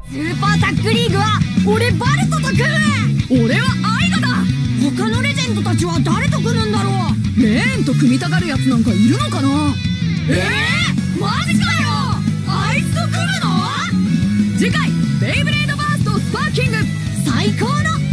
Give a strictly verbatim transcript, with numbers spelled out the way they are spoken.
スーパータッグリーグは俺バルトと組む。俺はアイガだ。他のレジェンドたちは誰と組むんだろう。レーンと組みたがるやつなんかいるのかな。えー、マジかよ。あいつと組むの。次回ベイブレードバーストスパーキング最高の